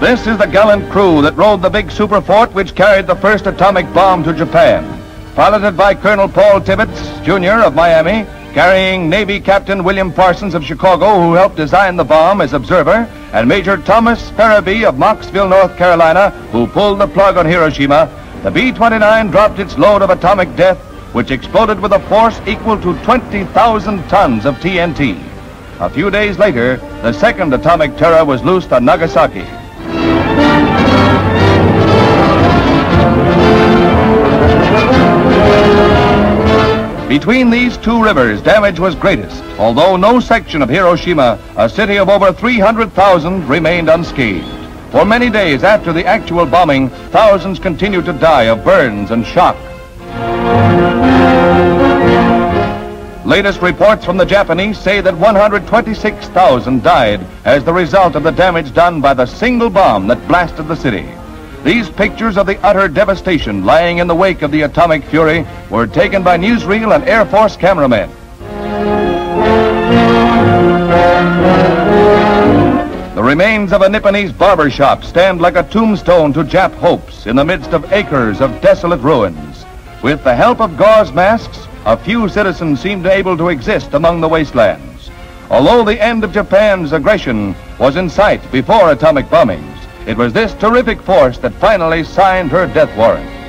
This is the gallant crew that rode the big super fort which carried the first atomic bomb to Japan. Piloted by Colonel Paul Tibbets, Jr. of Miami, carrying Navy Captain William Parsons of Chicago, who helped design the bomb as observer, and Major Thomas Farrabee of Knoxville, North Carolina, who pulled the plug on Hiroshima, the B-29 dropped its load of atomic death, which exploded with a force equal to 20,000 tons of TNT. A few days later, the second atomic terror was loosed on Nagasaki. Between these two rivers, damage was greatest, although no section of Hiroshima, a city of over 300,000, remained unscathed. For many days after the actual bombing, thousands continued to die of burns and shock. Latest reports from the Japanese say that 126,000 died as the result of the damage done by the single bomb that blasted the city. These pictures of the utter devastation lying in the wake of the atomic fury were taken by newsreel and Air Force cameramen. The remains of a Nipponese barbershop stand like a tombstone to Jap hopes in the midst of acres of desolate ruins. With the help of gauze masks, a few citizens seemed able to exist among the wastelands. Although the end of Japan's aggression was in sight before atomic bombings, it was this terrific force that finally signed her death warrant.